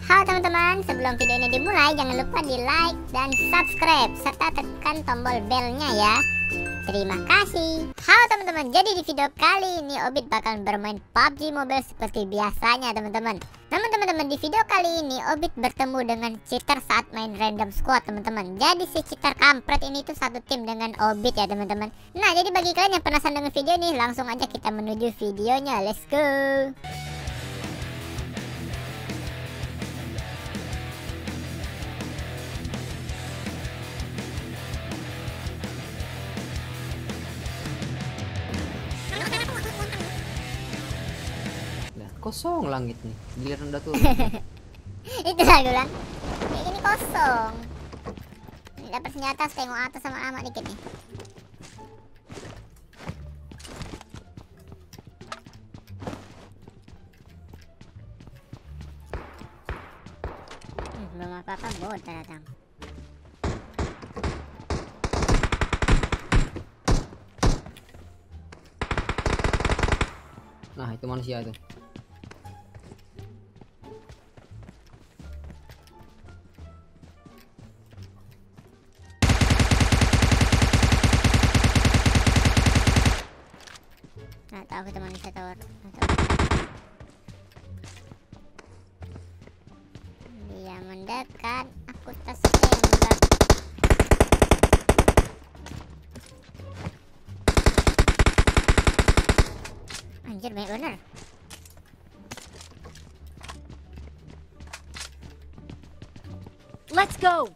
Halo teman-teman, sebelum video ini dimulai jangan lupa di like dan subscribe serta tekan tombol belnya ya. Terima kasih. Halo teman-teman, jadi di video kali ini Obit bakal bermain PUBG Mobile seperti biasanya teman-teman. Namun teman-teman, di video kali ini Obit bertemu dengan cheater saat main random squad teman-teman. Jadi si cheater kampret ini tuh satu tim dengan Obit ya teman-teman. Nah, jadi bagi kalian yang penasaran dengan video ini, langsung aja kita menuju videonya. Let's go. Kosong langit nih, giliran udah turun. Itulah gue bilang, kayak gini kosong. Dapat senjata, tengok atas sama amat dikit nih. Belum apa-apa bot datang. Nah, itu manusia tuh. Nggak tahu kita manusia tower. Dia mendekat, aku tas tembak. Anjir, banyak bener. Let's go.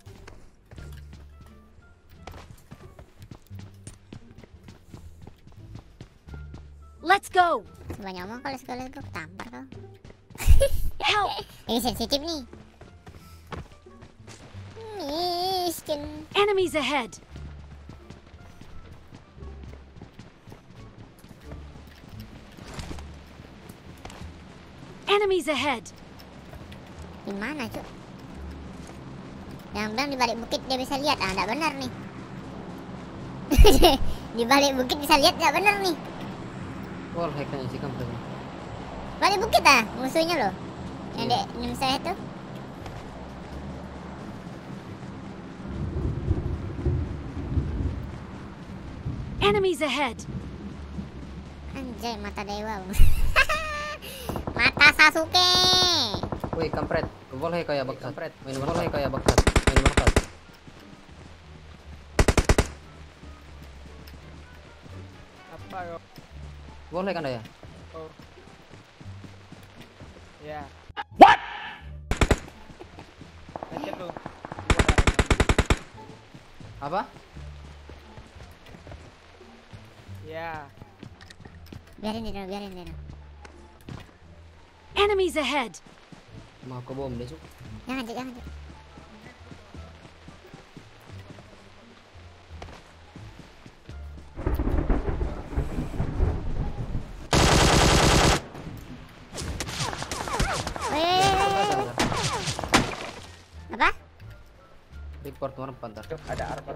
Let's go. Banyak ngomong kalau sekali gue ketampar kau. Help. Ini sensitif nih. Miskin. Enemies ahead. Enemies ahead. Di mana, Cuk? Yang bilang di balik bukit dia bisa lihat. Ah, enggak benar nih. Di balik bukit bisa lihat, enggak benar nih. Wall hacknya si kampret. Balik bukit ah, musuhnya loh. Yang dek nem saya tuh. Enemies ahead. Anjay, mata dewa. Mata Sasuke. Woi kampret, wall hack kayak baksat. Main wall hack kayak baksat. Main baksat. Apa yo? Wall hack Anda ya? Oh. Ya. What? Lanjut lu. Apa? Ya. Biarin dia, biarin dia. Enemies ahead. Mau ke bom deh, Cuk. Jangan, Cuk, jangan, Cuk. Apa? Report orang pantar. Ada armor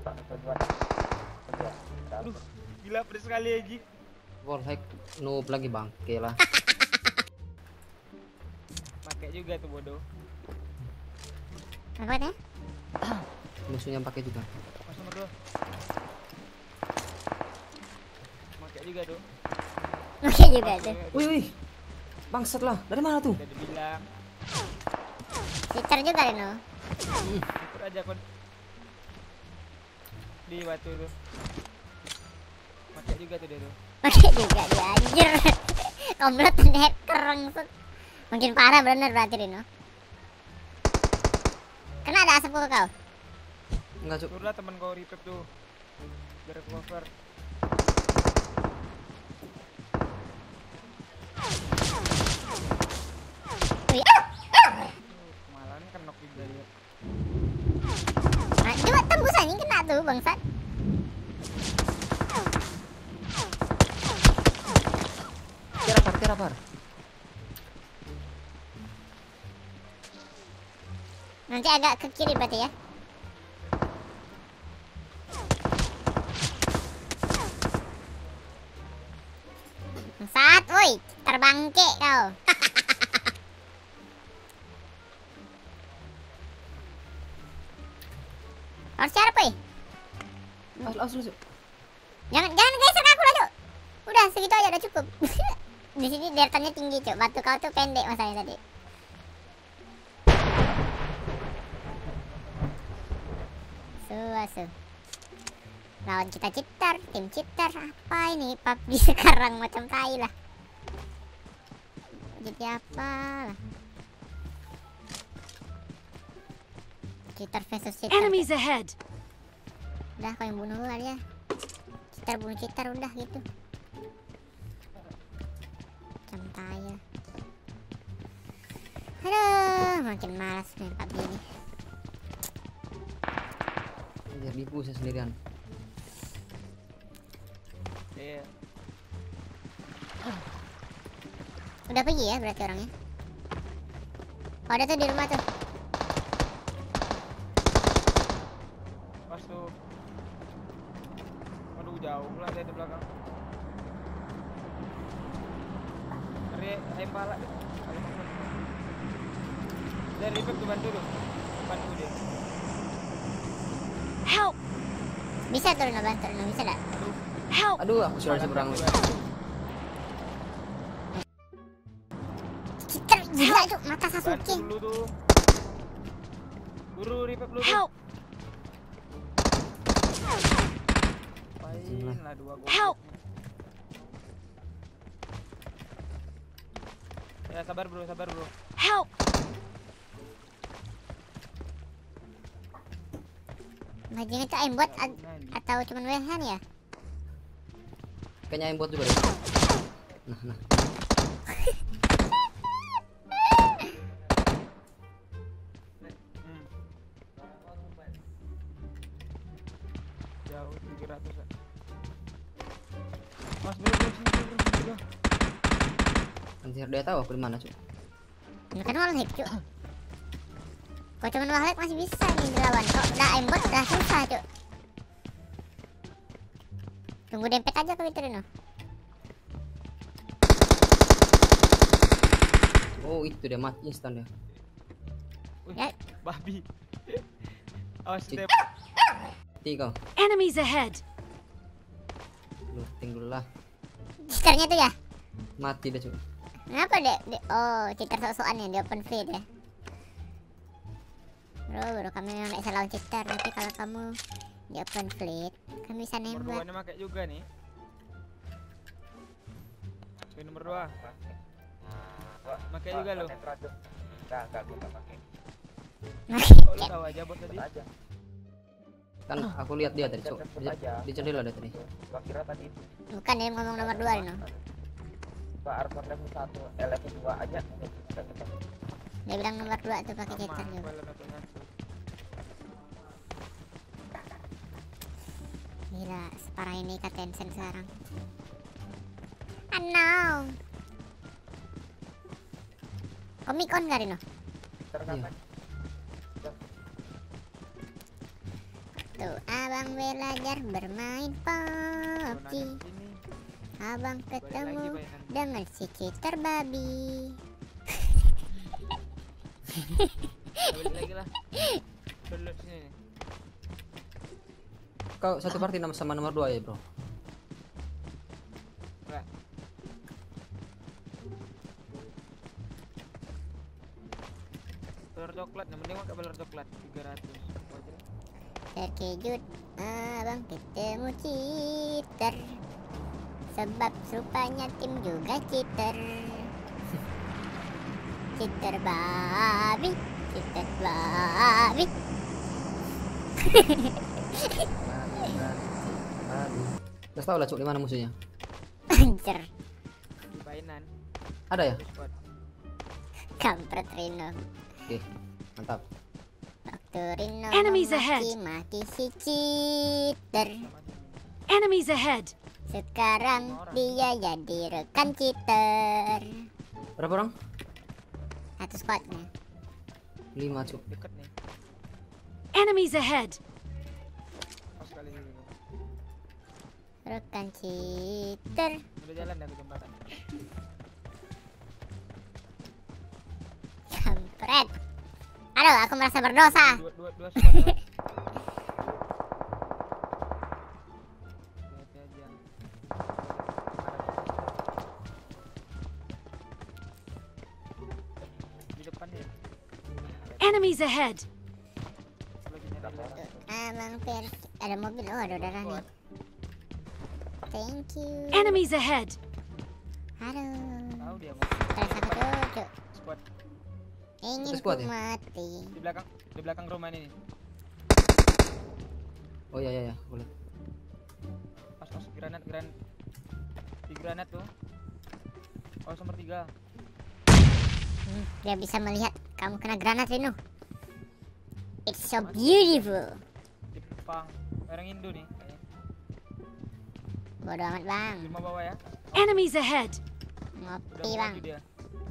Aduh, gila pedes sekali Ji. Wall hack noob lagi bangke lah. Pakai juga tuh bodoh. Apa ya? Musuhnya pakai juga. Mas nomor 2. Pakai juga tuh. Oke juga tuh. Wih, wih. Bangsat lah. Dari mana tuh? Udah dibilang. Cheater juga Reno. Ikut aja kon. Di batu tuh. Pakai juga tuh dia tuh. Oke juga dia anjir. Komplit hacker langsung. Mungkin parah bener berarti Reno. Kena ada asap ke kau? Enggak, Cuk. Turunlah temen kau revive tuh. Biar aku cover. Wih, Kemalan kan knock juga dia. ah, coba tembus anjing kena tuh bangsat. Kira par. Nanti agak ke kiri berarti ya. Woi, terbangke kau. Harus cara Poy. Awas. Jangan geser aku lah, Cuk. Udah segitu aja udah cukup. Di sini deretannya tinggi, Cuk. Batu kau tuh pendek masalahnya tadi. Suasu. Lawan kita cheater, tim cheater. Apa ini PUBG sekarang macam tai lah. Jadi apa lah. Cheater versus cheater. Enemies ahead. Udah kau yang bunuh gua ya. Cheater bunuh cheater udah gitu. Macam tai lah. Aduh, makin malas main PUBG ini. Biar dipu saya sendirian. Iya. Udah pergi ya berarti orangnya. Oh, ada tuh di rumah tuh. Pas tuh. Aduh jauh lah dari belakang. Ayam pala. Dari revive tuh bantu tuh. Bantu dia. Help! Bisa turun abang, turun bisa dah. Help! Aduh, aku sudah seberang. Cheater gila tuh mata Bantu Sasuke. dulu tuh. Buru revive dulu tuh. Help! Pain lah dua gua. Help! Ya sabar bro. Help! Bajingan itu aimbot atau cuman wehan ya? Kayaknya aimbot juga deh. Nah. Jauh 300 ya. Mas bro sini. Anjir, dia tahu aku di mana, Cuk. Ini kan wall hack, Cuk. Kok cuman wall hack masih bisa nih dilawan. Kok udah aimbot udah susah, Cuk. Tunggu dempet aja ke itu Rino. Oh, itu dia mati instan ya. Wih, Ya. babi. Awas Cik. step. Tiga. Enemies ahead. Looting dulu lah. Cheaternya tuh ya? Mati dah, Cuk. Kenapa deh? Oh, cheater sok-sokan ya, di open free deh. Bro, kami memang bisa lawan cheater, tapi kalau kamu di open fleet, kami bisa nembak. Nomor 2 pakai juga nih. Poin nomor 2. Pakai juga lo. Enggak, gua enggak pakai. Oh, lu tahu aja bot tadi. Kan aku lihat dia tadi, Cuk. Di jendela dia tadi. Gua kira tadi itu. Bukan dia ngomong nomor 2 Rino. Gua armor level 1, level 2 aja. Dia bilang nomor 2 tuh pakai cheater juga. Gila, separah ini kata Tencent sekarang. No. Comic Con gak Rino? Terkapan? Tuh, abang belajar bermain PUBG. Abang ketemu dengan si cheater babi. Balik lagi lah. Dulu sini. Kau satu party sama nomor 2 ya, Bro. Enggak. Telur coklat, yang penting pakai telur coklat 300. Terkejut, abang ketemu cheater. Sebab rupanya tim juga cheater. Cheater babi, cheater babi. Udah tahu lah, Cuk, di mana musuhnya. Anjir, Di Painan. Ada ya? Spot. kampret Rino. Oke, mantap. Waktu Rino Enemies ahead. maki si cheater. Enemies ahead. Sekarang dia jadi rekan cheater. Berapa orang? Satu squadnya. 5, Cuk. Deket nih. Enemies ahead. Pas kali ini. Rekan cheater. Udah jalan dah ke jembatan. Kampret. Aduh, aku merasa berdosa. Dua squad. Enemies ahead. Lagi nyari lagi. Abang Per, ada mobil. Oh, ada udara nih. Thank you. Enemies ahead. Aduh. Tahu dia mau Terus aku duduk. squad Ingin Squad ku ya? mati. di belakang rumah ini. Oh iya iya iya, boleh. Pas granat di granat tuh. Oh nomor 3. Dia bisa melihat kamu kena granat, Rino. It's so beautiful. Di Jepang. Orang Indo nih kayaknya. Bodoh amat, Bang. Di rumah bawah ya. Enemies ahead. Udah Ngopi, mau Bang. maju dia.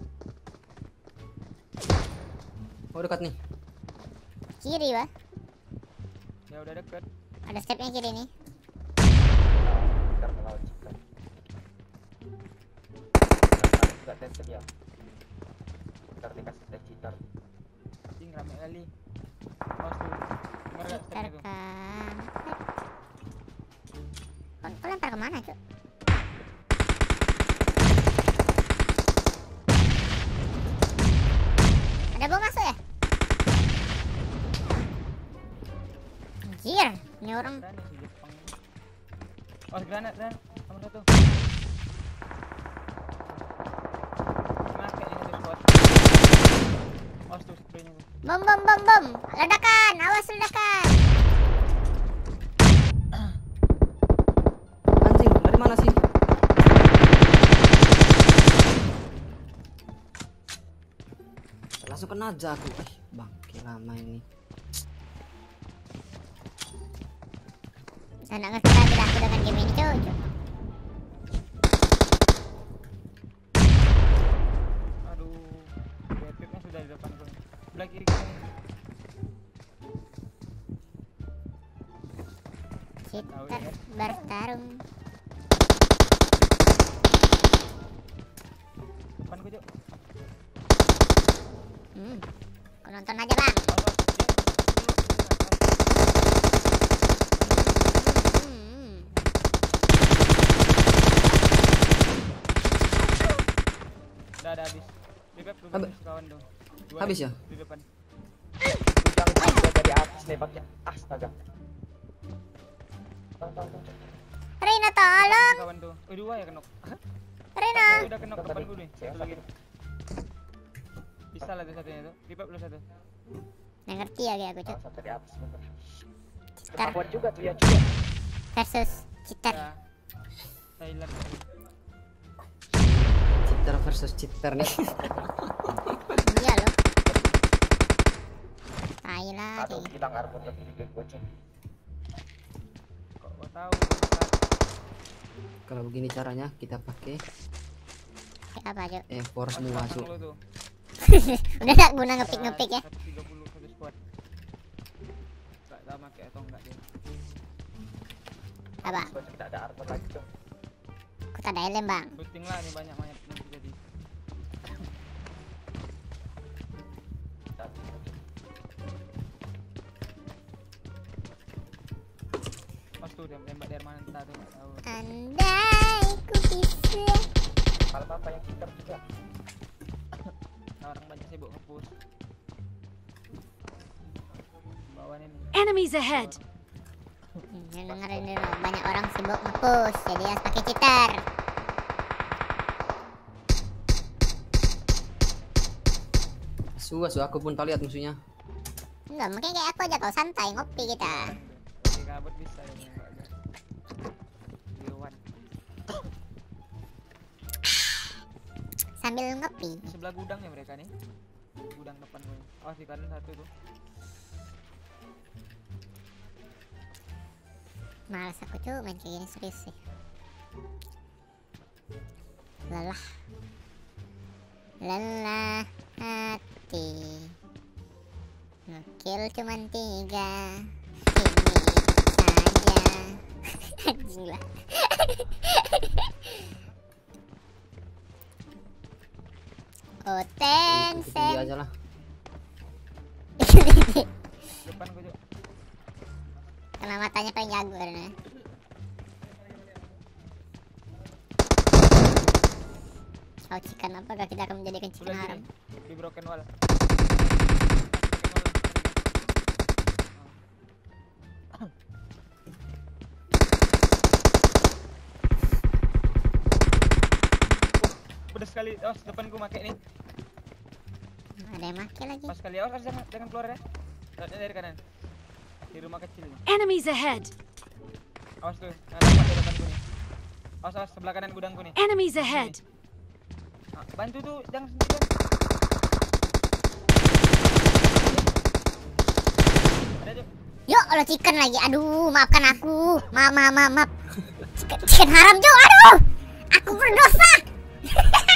Oh dekat nih. Kiri, Wah. Ya udah deket. Ada stepnya kiri nih. Cheater melawan cheater. Juga tension ya. Cheater dikasih teh cheater. Anjing rame kali. Awas tuh. Dengar gak stepnya tuh? Terkam. Kau lempar kemana, Cuk? Ada bom masuk ya? Anjir, ini orang Granat si Jepang. Oh granat dan nomor 1. Make ini satu squad. Awas tuh spraynya tuh. bom. Ledakan, awas ledakan. Anjing, dari mana sih? Langsung kena aja aku. Bangke lama ini. Saya nggak ngerti lagi dah aku dengan game ini, Cuk. Aduh. Webnya sudah di depan gue. Sebelah kiri kita nih. Cheater bertarung. Depan gue, Cuk. Aku nonton aja, Bang. Awas, Hmm. Udah habis. Di beb Habis. kawan tuh. Dua Habis lagi ya? Di depan. Udang juga dari atas nembaknya. Astaga. Tong. Rina, tolong. Kawan tuh. Oh, 2 ya kenok. Rina. Udah kenok Tadi. depan gue nih. Saya Satu lagi. Bisa lah tuh satunya tuh. Di beb lu satu. Nggak ngerti ya kayak aku, Cuk. Satu di atas bener. Cheater Ketahuan juga tuh ya juga. versus cheater. Ya. Thailand. Cheater versus cheater nih. Iya loh. Thailand. Aduh, hilang armor lebih di goceng. Kok gua tahu? Kalau begini caranya kita pakai Kayak apa, Cuk? force semua masuk. Lu tuh. Udah gak guna ngepick ya. 130 satu squad. Enggak tahu pakai atau enggak dia. Apa? Goceng tidak ada armor lagi dong. Aku tak ada helm, Bang. Looting lah nih banyak mayat nanti jadi. Mas tuh dia tembak dari mana entah tuh enggak tahu. Andai ku bisa. Kalau apa yang cheater juga. Nah, orang banyak sibuk nge-push. Bawah ini. Enemies ahead. Dengerin dulu, banyak orang sibuk nge-push, jadi harus pakai cheater. Asu aku pun tak lihat musuhnya. Enggak, mungkin kayak aku aja, kau santai ngopi kita. Lagi kabut bisa ya nembak aja. Dewan. Sambil ngopi. Di sebelah gudang ya mereka nih. Gudang depan gue. Oh, di kanan satu tuh. Males aku cuy main kayak gini, serius sih. Lelah hati. Ngekill cuman 3. Ini saja. Anjing lah. Oh Ikutin dia Tencent. aja lah. Depan gue juga. Kena matanya paling jago karena. Kau cikan apakah kita akan menjadikan cikan Sebelah haram? kiri. Di broken wall. sekali, awas depanku make nih. Ada yang make lagi. Pas sekali, awas jangan keluar ya. Lihatnya dari kanan. Di rumah kecil ini. Enemies ahead. Awas tuh, nah, nampak di depanku nih. Awas sebelah kanan gudangku nih. Enemies ahead. Nah, bantu tuh, jangan sendirian. Ada aja. Yo, Allah chicken lagi. Aduh, maafkan aku. Maaf. Chicken haram, Jo. Aduh. Aku berdosa.